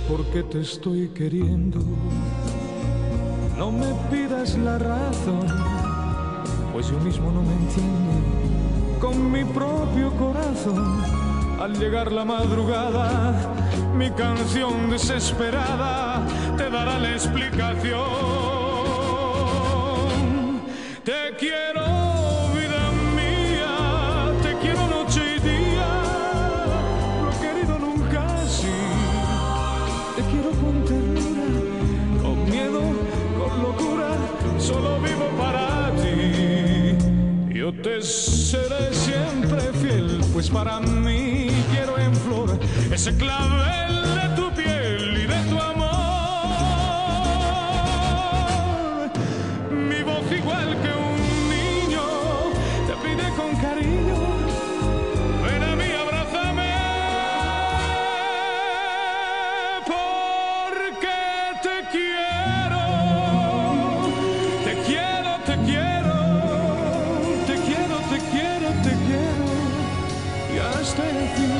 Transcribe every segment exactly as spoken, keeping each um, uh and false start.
por qué te estoy queriendo. No me pidas la razón, pues yo mismo no me entiendo. Con mi propio corazón, al llegar la madrugada, mi canción desesperada te dará la explicación. Te quiero, vida mía, te quiero noche y día. No he querido nunca así. Te quiero con ternura, con miedo, con locura. Solo vivo para ti. Yo te seré siempre fiel, pues para mí quiero en flor ese clavel de tu piel y de tu amor. Mi voz igual que un niño te pide con cariño, ven a mí, abrázame, porque te quiero, te quiero, te quiero, te quiero, te quiero, te quiero, y hasta el fin.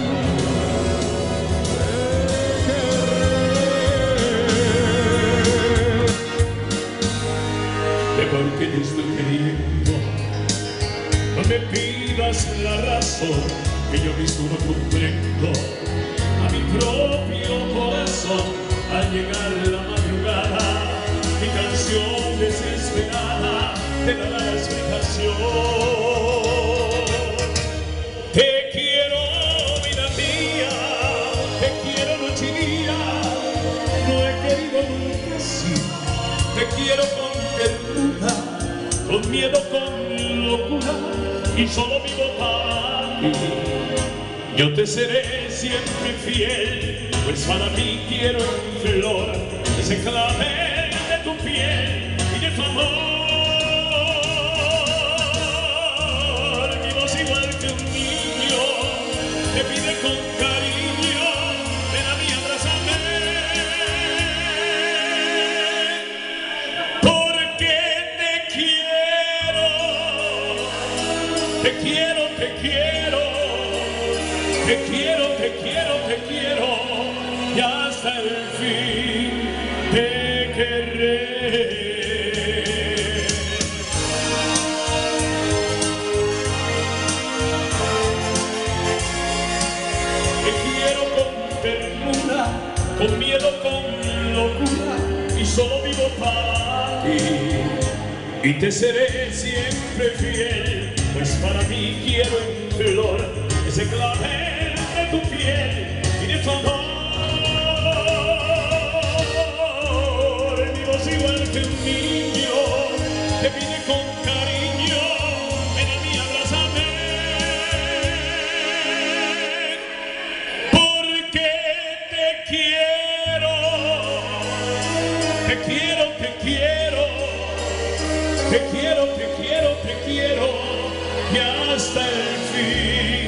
Porque te estoy queriendo, no me pidas la razón, que yo mismo no comprendo. A mi propio corazón, al llegar la madrugada, mi canción desesperada te dará la explicación. Te quiero, vida mía, te quiero noche y día. No he querido nunca así, te quiero con ternura, con miedo, con locura, y solo vivo para ti. Yo te seré siempre fiel, pues para mí quiero en flor ese clavel de tu piel y de tu amor. Mi voz igual que un niño te pide con cariño, ven a mí, abrázame. Te quiero, te quiero, te quiero, te quiero, te quiero, y hasta el fin te querré. Te quiero con ternura, con miedo, con locura, y solo vivo para ti. Y te seré siempre fiel, pues para mí quiero en flor ese clavel de tu piel y de tu amor. Mi voz igual que un niño te pide con cariño, ven a mí, abrázame, porque te quiero, te quiero, te quiero. Te quiero, te quiero, te quiero, y hasta el fin.